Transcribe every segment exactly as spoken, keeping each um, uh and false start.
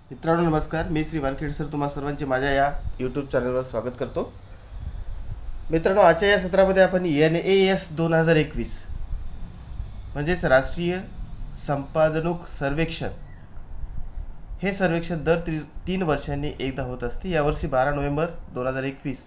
मित्रांनो नमस्कार, मी श्री वानखेड सर तुम्हा सर्वांचे माझ्या या यूट्यूब चॅनलवर स्वागत करतो. मित्रांनो, आजच्या या सत्रामध्ये आपण एन ए एस दोन हजार एकवीस म्हणजेच राष्ट्रीय संपादनूक सर्वेक्षण हे सर्वेक्षण दर ती तीन वर्षांनी एकदा होत असते. यावर्षी बारा नोव्हेंबर दोन हजार एकवीस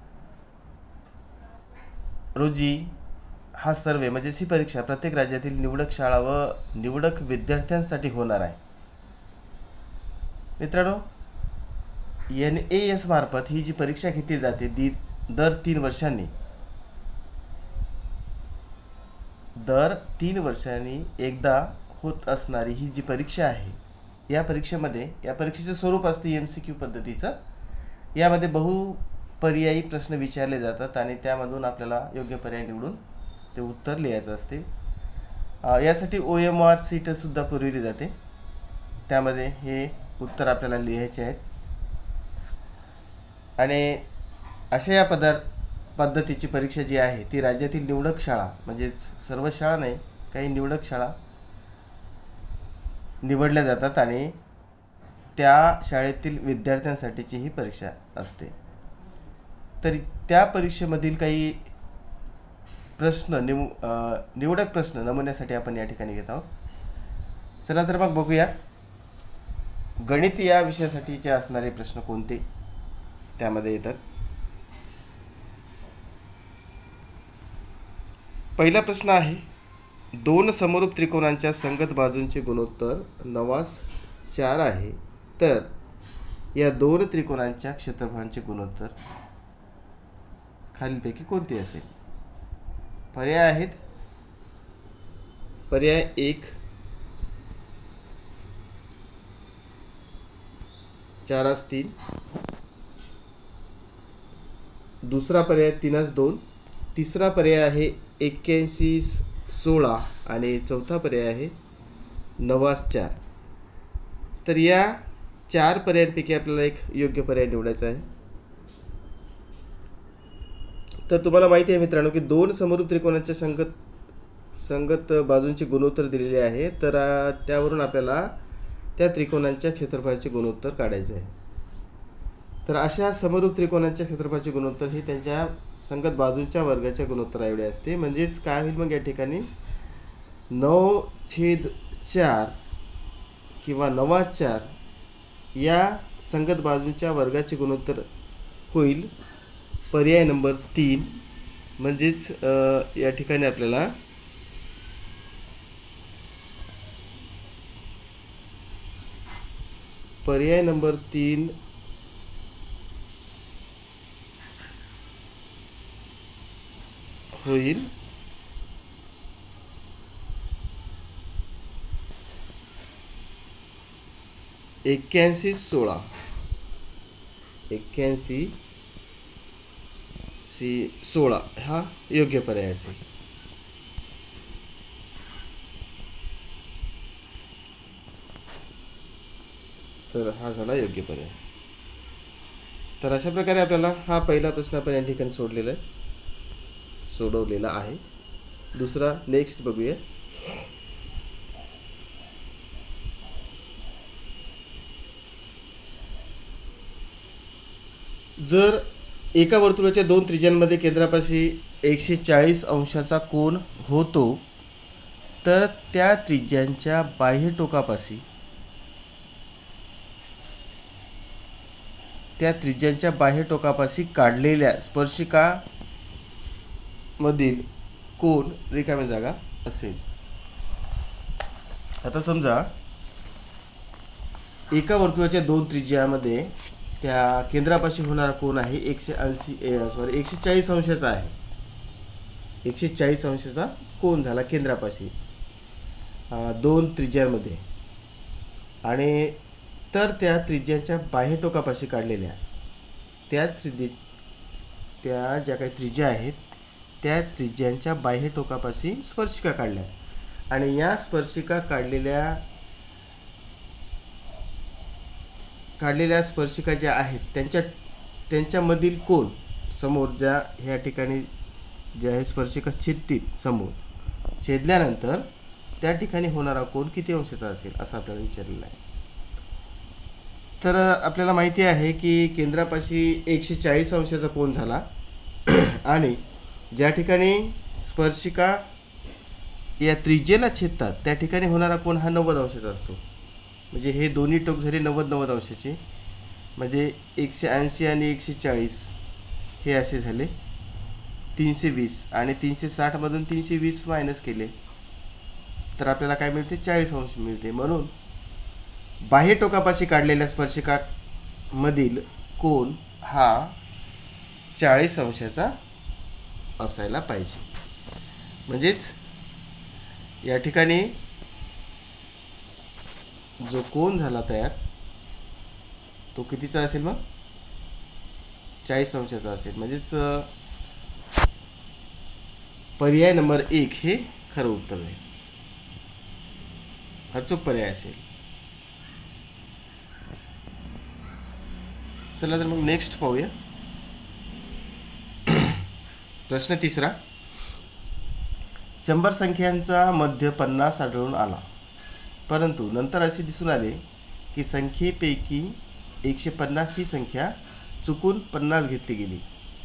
रोजी हा सर्वे म्हणजेच ही परीक्षा प्रत्येक राज्यातील निवडक शाळा व निवडक विद्यार्थ्यांसाठी होणार आहे. मित्रांनो, एन ए एस मार्फत ही जी परीक्षा घेतली जाते दी दर तीन वर्षांनी दर तीन वर्षांनी एकदा होत असणारी ही जी परीक्षा आहे, या परीक्षेमध्ये या परीक्षेचे स्वरूप असते एम सी क्यू पद्धतीचं. यामध्ये बहुपर्यायी प्रश्न विचारले जातात आणि त्यामधून आपल्याला योग्य पर्याय निवडून ते उत्तर लिहायचं असते. यासाठी ओ एम आर सीटसुद्धा पुरवली जाते. त्यामध्ये हे उत्तर आपल्याला लिहायचे आहेत आणि अशा या पदार पद्धतीची परीक्षा जी आहे ती राज्यातील निवडक शाळा म्हणजेच सर्व शाळा नाही, काही निवडक शाळा निवडल्या जातात आणि त्या शाळेतील विद्यार्थ्यांसाठीची ही परीक्षा असते. तर त्या परीक्षेमधील काही प्रश्न निव निवडक प्रश्न नमुन्यासाठी आपण या ठिकाणी घेत आहोत. चला तर मग बघूया गणित या विषयासाठीचे असणारे प्रश्न कोणते त्यामध्ये येतात. पहिला प्रश्न आहे, दोन समरूप त्रिकोणांच्या संगत बाजूंचे गुणोत्तर नवास चार आहे, तर या दोन त्रिकोणांच्या क्षेत्रफळांचे गुणोत्तर खालीलपैकी कोणते असेल? पर्याय आहेत. पर्याय एक चारास तीन, दुसरा पर्याय तीनास दोन, तिसरा पर्याय आहे एक्क्याऐंशी सोळा आणि चौथा पर्याय आहे नवास चार. तर या चार पर्यायांपैकी आपल्याला एक योग्य पर्याय निवडायचा आहे. तर तुम्हाला माहिती आहे मित्रांनो की दोन समरूप त्रिकोणाच्या संगत संगत बाजूंचे गुणोत्तर दिलेले आहे, तर त्यावरून आपल्याला त्या त्रिकोणांच्या क्षेत्रफळाचे गुणोत्तर काढायचे आहे. तर अशा समरूप त्रिकोणांच्या क्षेत्रफळाचे गुणोत्तर हे त्यांच्या संगत बाजूंच्या वर्गाच्या गुणोत्तराएवढे असते. म्हणजेच काय होईल मग या ठिकाणी नऊ छेद चार किंवा नवा चार या संगत बाजूंच्या वर्गाचे गुणोत्तर होईल पर्याय नंबर तीन. म्हणजेच या ठिकाणी आपल्याला पर्याय नंबर तीन होईल एक्क्याऐंशी सोळा. एक्क्याऐंशी सी सोळा हा योग्य पर्याय असेल. तर हा झाला योग्य पर्याय. तर अशा प्रकारे आपल्याला हा पहिला प्रश्न आपण या ठिकाणी सोडलेला आहे सोडवलेला आहे. दुसरा नेक्स्ट बघूया. जर एका वर्तुळाच्या दोन त्रिज्यांमध्ये केंद्रापाशी एकशे चाळीस अंशाचा कोन होतो, तर त्या त्रिज्यांच्या बाह्य टोकापाशी त्या त्रिज्यांच्या बाह्य टोकापाशी काढलेल्या स्पर्शिका मधील कोन रिकामी जागा असेल. आता समजा एका वर्तुळाच्या दोन त्रिज्यामध्ये त्या केंद्रापाशी होणारा कोन आहे एकशे ऐंशी सॉरी एकशे चाळीस अंशाचा आहे. एकशे चाळीस अंशाचा कोन झाला केंद्रापाशी दोन त्रिज्यांमध्ये, आणि तर त्या त्रिज्यांच्या बाह्य टोकापाशी काढलेल्या त्याच त्रिज्ये त्या ज्या काही त्रिज्या आहेत त्या त्रिज्यांच्या बाह्य टोकापाशी स्पर्शिका काढल्या आणि या स्पर्शिका काढलेल्या काढलेल्या स्पर्शिका ज्या आहेत त्यांच्या त्यांच्यामधील कोन समोर ज्या ह्या ठिकाणी ज्या आहे स्पर्शिका छेदतील समोर छेदल्यानंतर त्या ठिकाणी होणारा कोन किती अंशाचा असेल असं आपल्याला विचारलेलं आहे. तर आपल्याला माहिती आहे की केंद्रापाशी एकशे चाळीस अंशाचा कोन झाला आणि ज्या ठिकाणी स्पर्शिका या त्रिज्येला छेदतात त्या ठिकाणी होणारा कोन हा नव्वद अंशाचा असतो. म्हणजे हे दोन्ही टोक झाले नव्वद नव्वद अंशाचे, म्हणजे एकशे ऐंशी आणि एकशे चाळीस हे असे झाले तीनशे वीस, आणि तीनशे साठमधून तीनशे वीस मायनस केले तर आपल्याला काय मिळते, चाळीस अंश मिळते. म्हणून बाह्य टोकापाशी काढलेल्या स्पर्शिकामधील कोन हा चाळीस अंशाचा असायला पाहिजे. म्हणजेच या ठिकाणी जो कोन झाला तयार तो कितीचा असेल, मग चाळीस अंशाचा असेल. म्हणजेच पर्याय नंबर एक हे खरं उत्तर आहे, अचूक पर्याय असेल. चला तर मग नेक्स्ट पाहूया. प्रश्न तिसरा. शंभर संख्यांचा मध्य पन्नास आढळून आला, परंतु नंतर असे दिसून आले की संख्येपैकी एकशे पन्नास ही संख्या चुकून पन्नास घेतली गेली.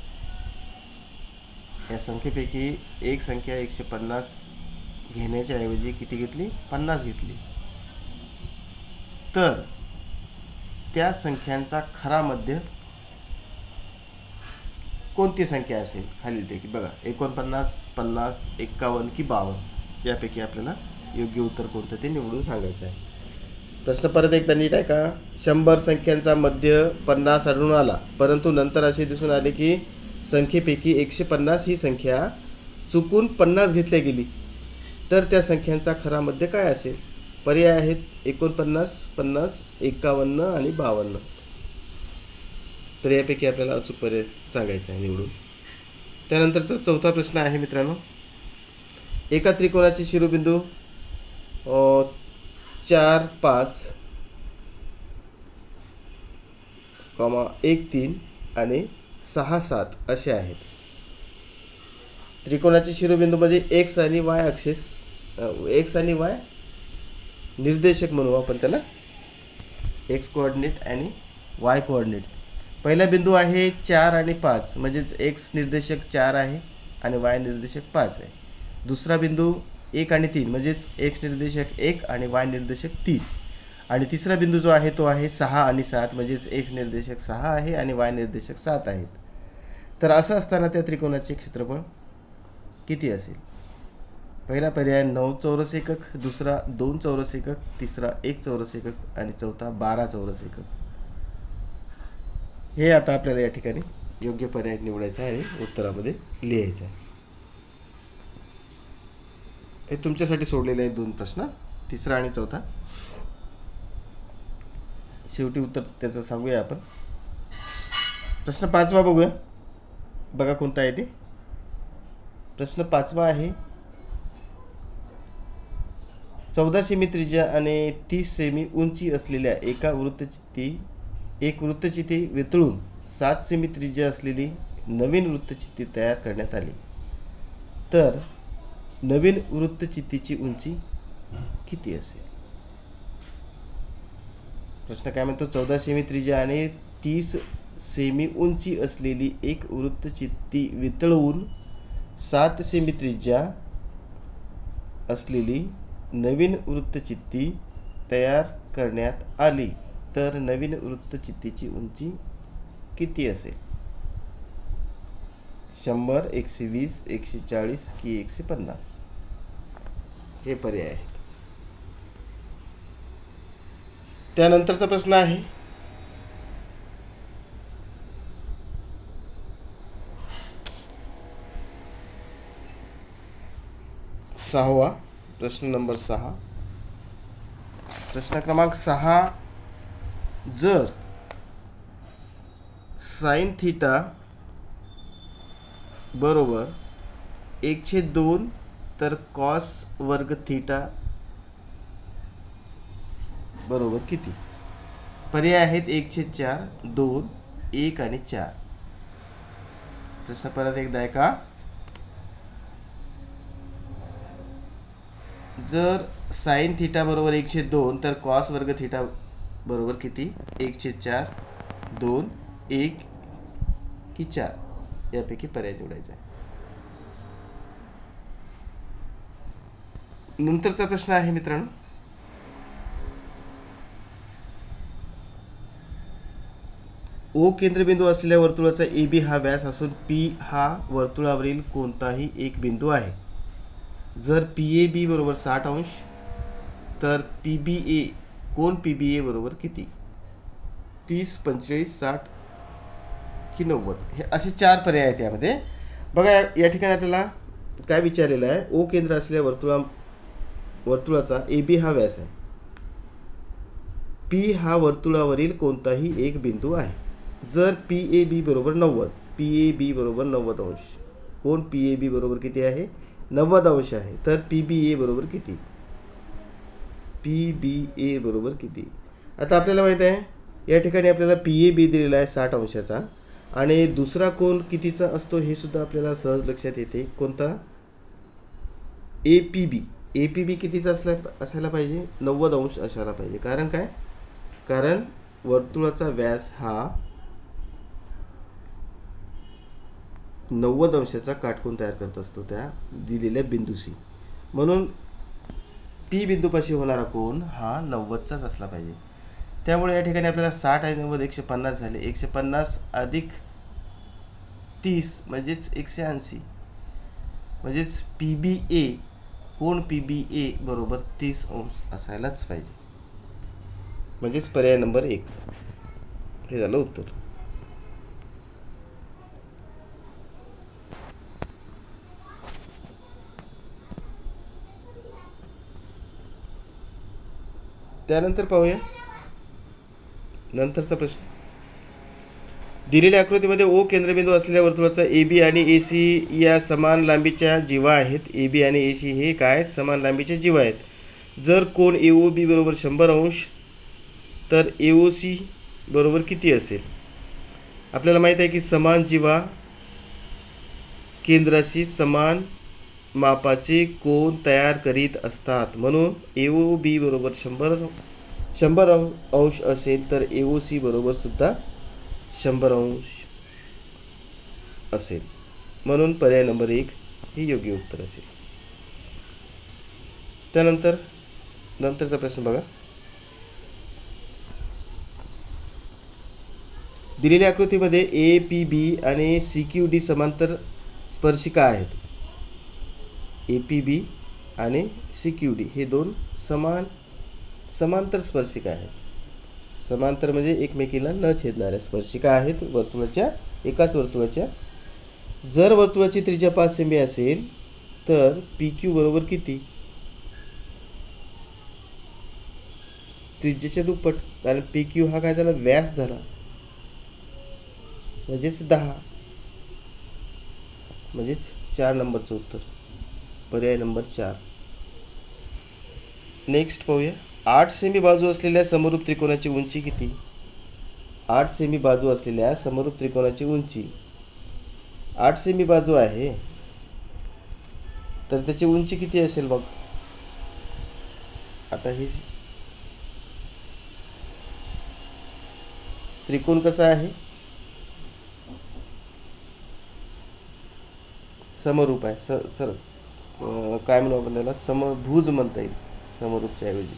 या संख्येपैकी एक संख्या एकशे पन्नास घेण्याच्या ऐवजी किती घेतली, पन्नास घेतली. तर त्या संख्यांचा खरा मध्य कोणती संख्या असेल खालीलपैकी. बघा, एकोणपन्नास, पन्नास, एक्कावन्न की बावन्न यापैकी आपल्याला योग्य उत्तर कोणतं ते निवडून सांगायचं आहे. प्रश्न परत एकदा नीट आहे का. शंभर संख्यांचा मध्य पन्नास आढळून आला, परंतु नंतर असे दिसून आले की संख्येपैकी एकशे पन्नास ही संख्या चुकून पन्नास घेतली गेली. तर त्या संख्यांचा खरा मध्य काय असेल. पर्याय आहेत एकोणपन्नास, पन्नास, एक्कावन्न आणि बावन्न. तर यापैकी आपल्याला अचूक पर्याय सांगायचा आहे निवडून. त्यानंतरचा चौथा प्रश्न आहे मित्रांनो. एका त्रिकोणाचे शिरोबिंदू चार पाच कॉमा एक तीन आणि सहा सात असे आहेत. त्रिकोणाचे शिरोबिंदू म्हणजे एक्स आणि वाय अक्षेस एक्स आणि वाय निर्देशक म्हणू आपण त्याला, एक्स कोऑर्डिनेट आणि वाय कोऑर्डिनेट. पहिला बिंदू आहे चार आणि पाच, म्हणजेच एक्स निर्देशक चार आहे आणि वाय निर्देशक पाच आहे. दुसरा बिंदू एक आणि तीन, म्हणजेच एक्स निर्देशक एक आणि वाय निर्देशक तीन. आणि तिसरा बिंदू जो आहे तो आहे सहा आणि सात, म्हणजेच एक्स निर्देशक सहा आहे आणि वाय निर्देशक सात आहेत. तर असं असताना त्या त्रिकोणाचे क्षेत्रफळ किती असेल. पहिला पर्याय नऊ चौरस एकक, दुसरा दोन चौरस एकक, तिसरा एक चौरस एकक आणि चौथा बारा चौरस एकक. हे आता आपल्याला या ठिकाणी योग्य पर्याय निवडायचा आहे, उत्तरामध्ये लिहायचं आहे. हे तुमच्यासाठी सोडलेले आहेत दोन प्रश्न, तिसरा आणि चौथा. शेवटी उत्तर त्याचं सांगूया आपण. प्रश्न पाचवा बघूया, बघा कोणता आहे ते. प्रश्न पाचवा आहे. चौदा सेमी त्रिज्या आणि तीस सेमी उंची असलेल्या एका वृत्तचित्ती एक वृत्तचित्ती वितळून सात सेमी त्रिज्या असलेली नवीन वृत्तचित्ती तयार करण्यात आली. तर नवीन वृत्तचित्तीची उंची किती असेल. प्रश्न काय म्हणतो, चौदा सेमी त्रिज्या आणि तीस सेमी उंची असलेली एक वृत्तचित्ती वितळवून सात सेमी त्रिज्या असलेली नवीन वृत्तचित्ती तयार करण्यात आली. तर नवीन वृत्तचित्तीची उंची किती असेल. शंभर, एकशे वीस, एकशे चाळीस की एकशे पन्नास हे पर्याय आहेत. त्यानंतरचा प्रश्न आहे. सहावा प्रश्न नंबर सहा. प्रश्न क्रमांक सहा. जर साइन थीटा बरोबर एकशे दोन तर कॉस वर्ग थीटा बरोबर किती. पर्याय आहेत एकशे चार, दोन, एक आणि चार. प्रश्न परत एकदा आहे का. जर साइन थीटा बरोबर एकशे दोन तर कॉस वर्ग थीटा बरोबर किती, एक छेद चार, दोन, एक की चार, यापैकी पर्याय निवडायचा आहे. नंतरचा प्रश्न आहे मित्रांनो, ओ केंद्रबिंदू असलेल्या वर्तुळाचा ए बी हा व्यास असून पी हा वर्तुळावरील कोणताही एक बिंदू आहे. जर पी ए बी बरोबर साठ अंश तर पी बी ए कोण पी बी ए बरोबर किती, तीस, पंचेचाळीस, साठ की नव्वद, हे असे चार पर्याय आहेत यामध्ये. बघा या ठिकाणी आपल्याला काय विचारलेलं आहे, ओ केंद्र असलेल्या वर्तुळा वर्तुळाचा ए बी हा व्यास आहे, पी हा वर्तुळावरील कोणताही एक बिंदू आहे. जर पी ए बी बरोबर नव्वद, पी ए बी बरोबर नव्वद अंश, कोण पी ए बी बरोबर किती आहे, नव्वद अंश आहे, तर पी बी ए बरोबर किती, पी बी ए बरोबर किती. आता आपल्याला माहीत आहे या ठिकाणी आपल्याला पी ए बी दिलेला आहे साठ अंशाचा, आणि दुसरा कोण कितीचा असतो हे सुद्धा आपल्याला सहज लक्षात येते, कोणता, A P B. A P बी कितीचा असला असायला पाहिजे, नव्वद अंश असायला पाहिजे. कारण काय, कारण वर्तुळाचा व्यास हा नव्वद अंशाचा काटकोन तयार करत असतो त्या दिलेल्या बिंदूशी, म्हणून पी बिंदूपाशी होणारा कोन हा नव्वदचाच असला पाहिजे. त्यामुळे या ठिकाणी आपल्याला साठ आणि नव्वद एकशे पन्नास झाले, एकशे पन्नास अधिक तीस म्हणजेच एकशे ऐंशी, म्हणजेच पी बी ए कोण पी बी ए बरोबर तीस अंश असायलाच पाहिजे, म्हणजेच पर्याय नंबर एक हे झालं उत्तर. त्यानंतर पाहूया नंतरचा प्रश्न. दिलेल्या आकृतीमध्ये ओ केंद्रबिंदू असलेल्या वर्तुळाचा ए बी आणि ए सी या समान लांबीच्या जीवा आहेत. ए बी आणि ए सी हे काय आहेत, समान लांबीच्या जीवा आहेत. जर कोण ए ओ बी बरोबर शंभर अंश तर ए ओ सी बरोबर किती असेल. आपल्याला माहीत आहे की समान जीवा केंद्राशी समान मापाचे कोन तयार करीत असतात, म्हणून ए ओ बी बरोबर शंभर शंभर अंश असेल तर ए ओ सी बरोबर सुद्धा शंभर अंश असेल, म्हणून पर्याय नंबर एक हे योग्य उत्तर असेल. त्यानंतर नंतरचा प्रश्न बघा. दिलेल्या आकृतीमध्ये ए पी बी आणि सी क्यू डी समांतर स्पर्शिका आहेत. ए पी बी आणि सी क्यू डी हे दोन समान समांतर स्पर्शिका आहेत. समांतर म्हणजे एकमेकीला न छेदणाऱ्या स्पर्शिका आहेत वर्तुळाच्या, एकाच वर्तुळाच्या. जर वर्तुळाची त्रिज्या पाच सेमी असेल तर पी क्यू बरोबर किती, त्रिज्येच्या दुप्पट, कारण पी क्यू हा काय झाला, व्यास झाला, म्हणजेच दहा, म्हणजेच चार नंबरचं उत्तर पर्याय नंबर चार. नेक्स्ट पाहूया. आठ सेमी बाजू असलेल्या समरूप त्रिकोणाची उंची किती. आठ सेमी बाजू असलेल्या समरूप त्रिकोणाची उंची, आठ सेमी बाजू आहे तर त्याची उंची किती असेल बघ. आता ही त्रिकोण कसा आहे, समरूप आहे, स सर काय म्हणू आपण त्याला, समभुज म्हणता येईल समरूपच्या ऐवजी.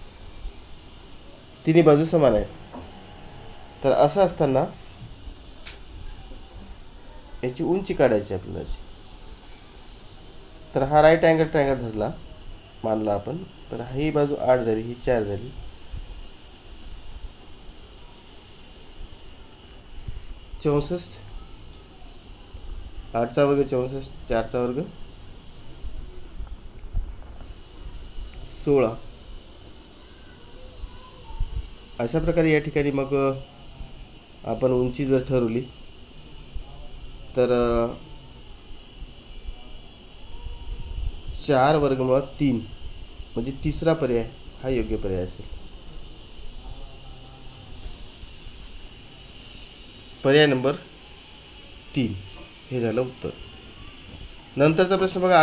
तिन्ही बाजू समान आहेत. तर असं असताना याची उंची काढायची आपल्याला अशी. तर हा राईट अँगल ट्रायंगल धरला मानला आपण, तर ही बाजू आठ झाली, ही चार झाली, चौसष्ट, आठचा वर्ग चौसष्ट, चारचा वर्ग सोळा. अशा प्रकारे या ठिकाणी मग आपण उंची जर ठरवली तर चार वर्गमुळात तीन म्हणजे तिसरा पर्याय हा योग्य पर्याय असेल. पर्याय नंबर तीन हे झालं उत्तर. नंतरचा प्रश्न बघा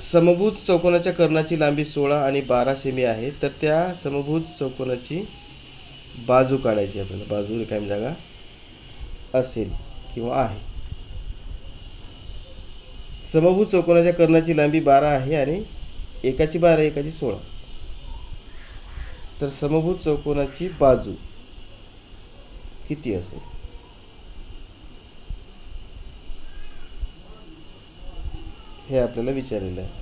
समभुज चौकोनाच्या कर्णाची लांबी सोळा आणि बारा सेमी आहे, तर त्या समभुज चौकोनाची बाजू काढायची आपल्याला. बाजू रिकामी जागा असेल किंवा आहे. समभुज चौकोनाच्या कर्णाची लांबी बारा आहे आणि एकाची बारा एकाची सोळा. तर समभुज चौकोनाची बाजू किती असेल? हे आपल्याला विचारलेलं आहे.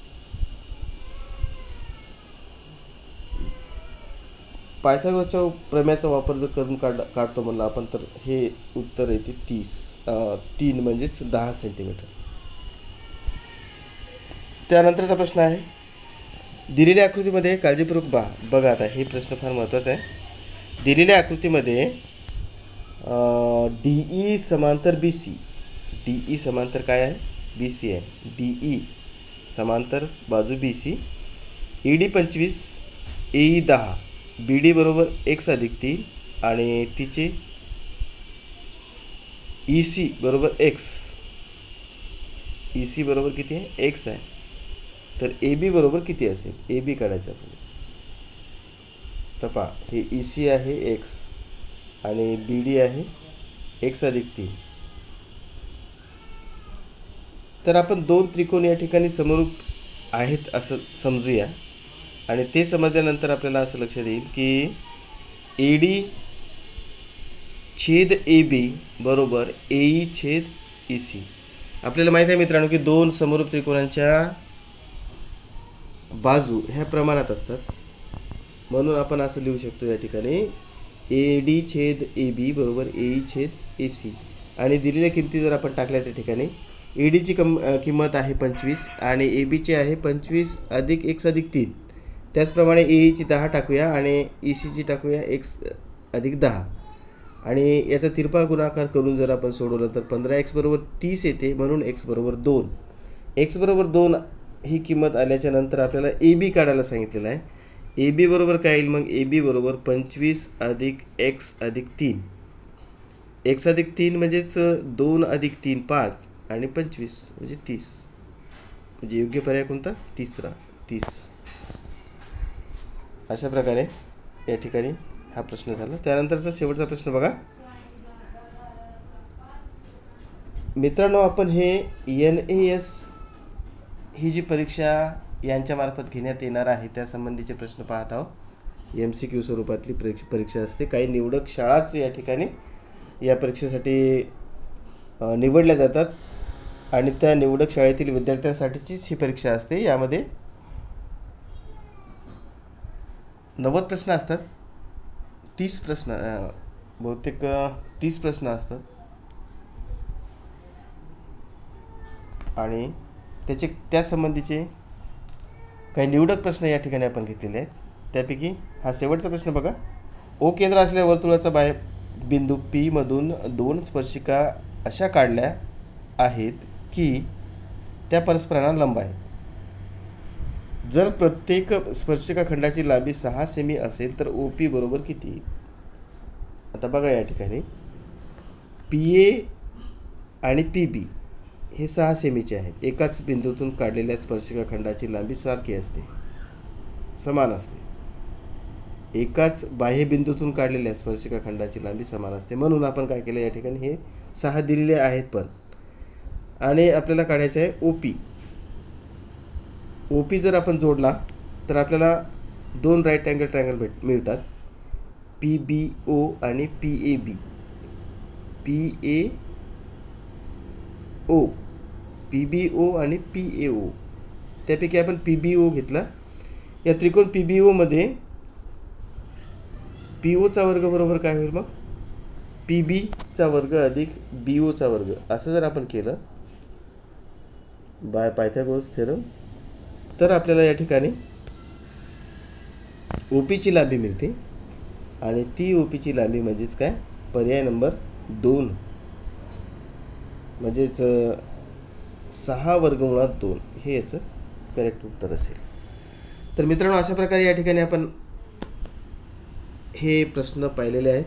पायथागोरसच्या प्रमेयाचा वापर जर करून काढ काढतो म्हणलं आपण, तर हे उत्तर येते तीस तीन म्हणजेच दहा सेंटीमीटर. त्यानंतरचा प्रश्न आहे, दिलेल्या आकृतीमध्ये काळजीपूर्वक बा बघा आता हे प्रश्न फार महत्त्वाचा आहे. दिलेल्या आकृतीमध्ये डी ई समांतर बी सी, डी ई समांतर काय आहे? बी सी आहे. डी ई समांतर बाजू बी सी, ई डी पंचवीस, ए ई दहा, बी डी बरोबर एक्स अधिक तीन आणि तिचे ई सी बरोबर एक्स. ई सी बरोबर किती आहे? एक्स आहे. तर ए बी बरोबर किती असेल? ए बी काढायचं आपल्याला. तर पहा, हे ई सी आहे एक्स आणि बी डी आहे एक्स अधिक तीन. तर आपण दोन त्रिकोण या ठिकाणी समरूप आहेत असं समजूया आणि ते समजल्यानंतर आपल्याला असं लक्षात येईल की ए डी छेद ए बी बरोबर ए ई छेद ई सी. आपल्याला माहीत आहे मित्रांनो की दोन समरूप त्रिकोणांच्या बाजू ह्या प्रमाणात असतात, म्हणून आपण असं लिहू शकतो या ठिकाणी ए डी छेद ए बी बरोबर ए ई छेद ए सी. आणि दिलेल्या किमती जर आपण टाकल्या त्या ठिकाणी ए डीची कम किंमत आहे पंचवीस आणि ए बीची आहे पंचवीस अधिक एक्स अधिक तीन. त्याचप्रमाणे ए ईची दहा टाकूया आणि ई सीची टाकूया एक्स अधिक दहा आणि याचा तिरपा गुणाकार करून जर आपण सोडवलं तर पंधरा एक्स बरोबर तीस येते, म्हणून एक्स बरोबर दोन. एक्स बरोबर दोन ही किंमत आल्याच्या नंतर आपल्याला ए बी काढायला सांगितलेलं आहे. ए बी बरोबर काय येईल मग? ए बी बरोबर पंचवीस अधिक एक्स अधिक तीन. एक्स अधिक तीन म्हणजेच दोन अधिक तीन पाच आणि पंचवीस म्हणजे तीस. म्हणजे योग्य पर्याय कोणता? तिसरा, तीस. अशा प्रकारे या ठिकाणी हा प्रश्न झाला. त्यानंतरचा शेवटचा प्रश्न बघा मित्रांनो, आपण हे एन ए एस ही जी परीक्षा यांच्यामार्फत घेण्यात येणार आहे त्या संबंधीचे प्रश्न पाहत आहोत. एम सी क्यू स्वरूपातली परीक्षा परीक्षा असते. काही निवडक शाळाच या ठिकाणी या परीक्षेसाठी निवडल्या जातात आणि त्या निवडक शाळेतील विद्यार्थ्यांसाठीचीच ही परीक्षा असते. यामध्ये नव्वद प्रश्न असतात. तीस प्रश्न बहुतेक तीस प्रश्न असतात आणि त्याचे त्यासंबंधीचे काही निवडक प्रश्न या ठिकाणी आपण घेतलेले आहेत. त्यापैकी हा शेवटचा प्रश्न बघा. ओ केंद्र असलेल्या वर्तुळाचा बाह्य बिंदू पी मधून दोन स्पर्शिका अशा काढल्या आहेत की त्या परस्परांना लंब आहेत. जर प्रत्येक स्पर्शिका खंडाची लांबी सहा सेमी असेल तर ओ पी बरोबर किती? आता बघा या ठिकाणी पी ए आणि पी बी हे सहा सेमीचे आहेत. एकाच बिंदूतून काढलेल्या स्पर्शिका खंडाची लांबी सारखी असते, समान असते. एकाच बाह्य बिंदूतून काढलेल्या स्पर्शिका खंडाची लांबी समान असते. म्हणून आपण काय केलं या ठिकाणी हे सहा दिलेले आहेत पण आणि आपल्याला काढायचं आहे ओ पी. ओ पी जर आपण जोडला तर आपल्याला दोन राईट अँगल ट्रायंगल भेट मिळतात. पी बी ओ आणि P A B. P A O, P B O आणि पी ए ओ. त्यापैकी आपण पी बी ओ घेतला. या त्रिकोण पी बी ओमध्ये पी ओचा वर्ग बरोबर काय होईल मग? पी बीचा वर्ग अधिक बी ओचा वर्ग. असं जर आपण केलं बाय पायथागोरस थेरम तर आपल्याला या ठिकाणी ओ पीची लांबी मिळते आणि ती ओ पीची लांबी म्हणजेच काय? पर्याय नंबर दोन म्हणजेच सहा वर्गमुळात दोन हे याचं करेक्ट उत्तर असेल. तर मित्रांनो, अशा प्रकारे या ठिकाणी आपण हे प्रश्न पाहिलेले आहेत,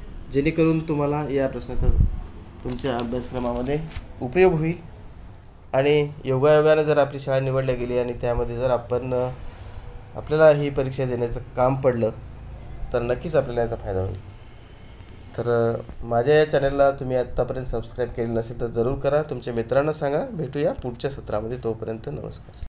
जेणेकरून तुम्हाला या प्रश्नाचा तुमच्या अभ्यासक्रमामध्ये उपयोग होईल आणि योगायोगानं जर आपली शाळा निवडली गेली आणि त्यामध्ये जर आपण अ, आपल्याला ही परीक्षा देण्याचं काम पडलं तर नक्कीच आपल्याला याचा फायदा होईल. तर अ, माझ्या या चॅनलला तुम्ही आत्तापर्यंत सबस्क्राईब केले नसेल तर जरूर करा. तुमच्या मित्रांना सांगा. भेटूया पुढच्या सत्रामध्ये. तोपर्यंत नमस्कार.